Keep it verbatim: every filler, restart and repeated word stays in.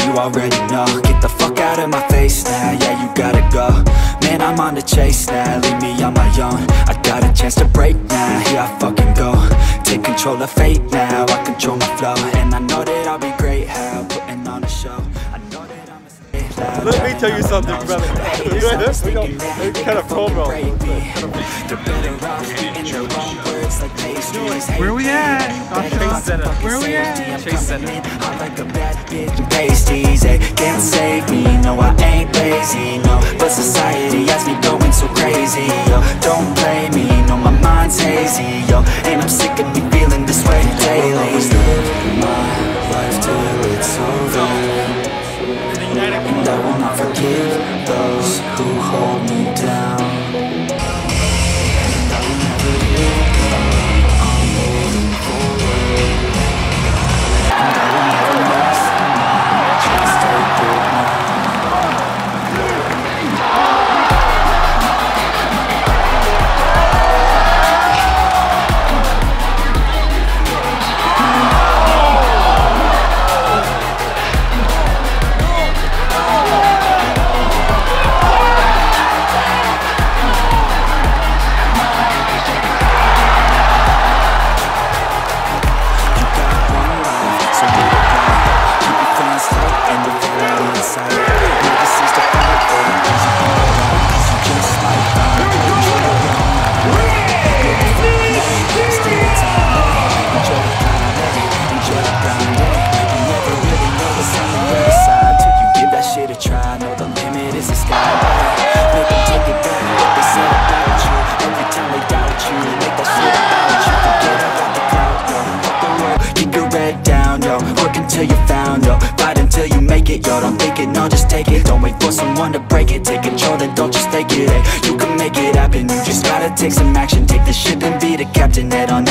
you already know. Get the fuck out of my face now, yeah, you gotta go. Man, I'm on the chase now, leave me on my own. I got a chance to break now, here I fucking go. Take control of fate now, I control my flow. And I know that I'll be great, how putting on a show. I know that I'm a stay loud. Let me tell you something, brother. We don't kind of promo. Where we at? Chase Center. Where we at? Chase Center. I like a bad bitch and pasties, they can't save me, no I ain't lazy, no. But society has me going so crazy, yo. Don't play me, no my mind's hazy, yo. And I'm sick of me feeling this way daily. I'll always live my life till it's over, and I will not forgive those who hold me down. And I will never give up, I'm moving forward. And I will never miss my chance, take it now. Until you found, yo, fight until you make it, yo. Don't think it, no, just take it. Don't wait for someone to break it. Take control, then don't just take it, hey. You can make it happen, you just gotta take some action. Take the ship and be the captain, head on.